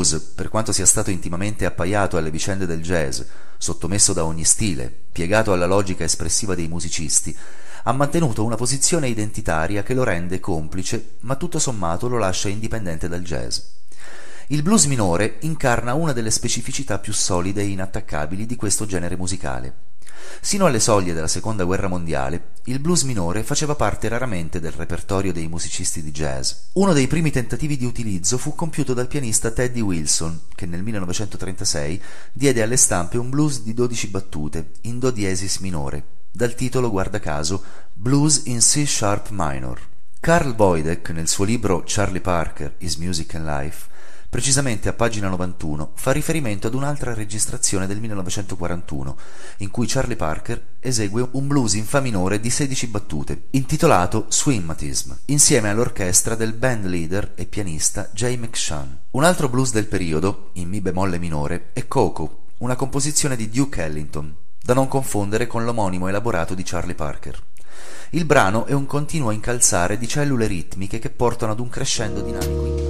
blues, per quanto sia stato intimamente appaiato alle vicende del jazz, sottomesso da ogni stile, piegato alla logica espressiva dei musicisti, ha mantenuto una posizione identitaria che lo rende complice, ma tutto sommato lo lascia indipendente dal jazz. Il blues minore incarna una delle specificità più solide e inattaccabili di questo genere musicale. Sino alle soglie della Seconda Guerra Mondiale, il blues minore faceva parte raramente del repertorio dei musicisti di jazz. Uno dei primi tentativi di utilizzo fu compiuto dal pianista Teddy Wilson, che nel 1936 diede alle stampe un blues di 12 battute, in do diesis minore, dal titolo, guarda caso, Blues in C Sharp Minor. Carl Boydek, nel suo libro Charlie Parker, His Music and Life, precisamente a pagina 91, fa riferimento ad un'altra registrazione del 1941, in cui Charlie Parker esegue un blues in fa minore di 16 battute, intitolato Swimmatism, insieme all'orchestra del band leader e pianista Jay McShann. Un altro blues del periodo, in mi bemolle minore, è Coco, una composizione di Duke Ellington, da non confondere con l'omonimo elaborato di Charlie Parker. Il brano è un continuo incalzare di cellule ritmiche che portano ad un crescendo dinamico.